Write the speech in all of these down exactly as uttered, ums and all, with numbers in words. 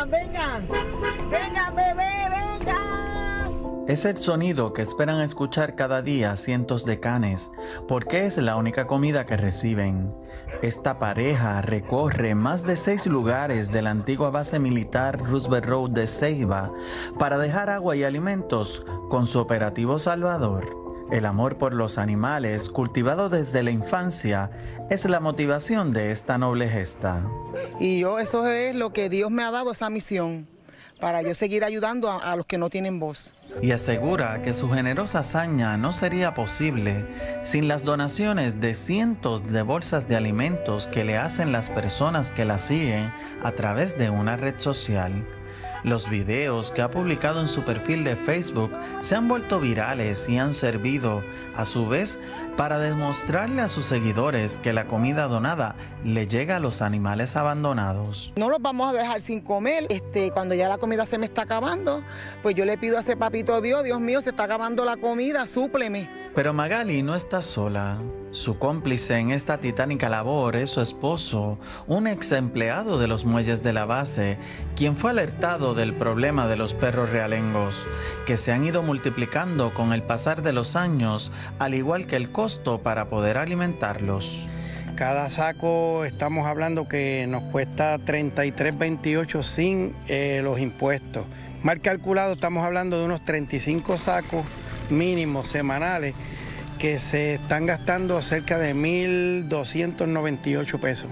vengan, vengan. Vengan, bebé, vengan. Es el sonido que esperan escuchar cada día cientos de canes, porque es la única comida que reciben. Esta pareja recorre más de seis lugares de la antigua base militar Roosevelt Road de Ceiba para dejar agua y alimentos con su operativo Salvador. El amor por los animales, cultivado desde la infancia, es la motivación de esta noble gesta. Y yo, eso es lo que Dios me ha dado, esa misión, para yo seguir ayudando a, a los que no tienen voz. Y asegura que su generosa hazaña no sería posible sin las donaciones de cientos de bolsas de alimentos que le hacen las personas que la siguen a través de una red social. Los videos que ha publicado en su perfil de Facebook se han vuelto virales y han servido, a su vez, para demostrarle a sus seguidores que la comida donada le llega a los animales abandonados. No los vamos a dejar sin comer. Este, cuando ya la comida se me está acabando, pues yo le pido a ese papito Dios, Dios mío, se está acabando la comida, súpleme. Pero Magali no está sola. Su cómplice en esta titánica labor es su esposo, un ex empleado de los muelles de la base, quien fue alertado del problema de los perros realengos, que se han ido multiplicando con el pasar de los años, al igual que el costo para poder alimentarlos. Cada saco estamos hablando que nos cuesta treinta y tres veintiocho sin eh, los impuestos. Mal calculado estamos hablando de unos treinta y cinco sacos mínimos semanales que se están gastando cerca de mil doscientos noventa y ocho pesos.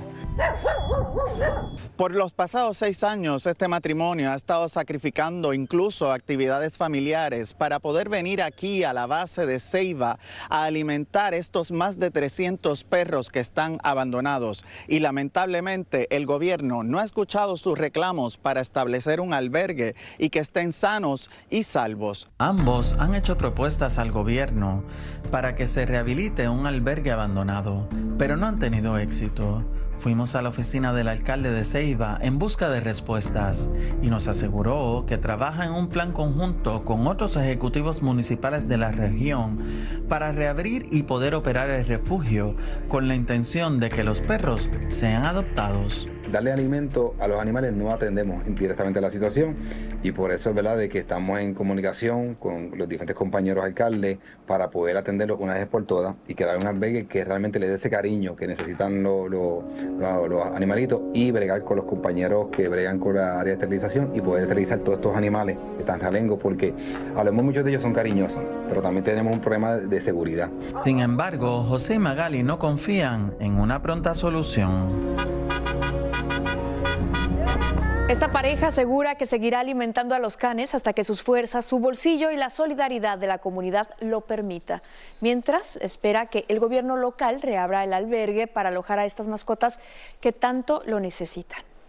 Por los pasados seis años, este matrimonio ha estado sacrificando incluso actividades familiares para poder venir aquí a la base de Ceiba a alimentar estos más de trescientos perros que están abandonados. Y lamentablemente el gobierno no ha escuchado sus reclamos para establecer un albergue y que estén sanos y salvos. Ambos han hecho propuestas al gobierno para que se rehabilite un albergue abandonado, pero no han tenido éxito. Fuimos a la oficina del alcalde de Ceiba en busca de respuestas y nos aseguró que trabaja en un plan conjunto con otros ejecutivos municipales de la región para reabrir y poder operar el refugio con la intención de que los perros sean adoptados. Darle alimento a los animales no atendemos directamente la situación y por eso es verdad de que estamos en comunicación con los diferentes compañeros alcaldes para poder atenderlos una vez por todas y crear un albergue que realmente le dé ese cariño que necesitan los, los, los, los animalitos y bregar con los compañeros que bregan con la área de esterilización y poder esterilizar todos estos animales que están realengos porque hablamos muchos de ellos son cariñosos, pero también tenemos un problema de seguridad. Sin embargo, José y Magali no confían en una pronta solución. Esta pareja asegura que seguirá alimentando a los canes hasta que sus fuerzas, su bolsillo y la solidaridad de la comunidad lo permita. Mientras, espera que el gobierno local reabra el albergue para alojar a estas mascotas que tanto lo necesitan.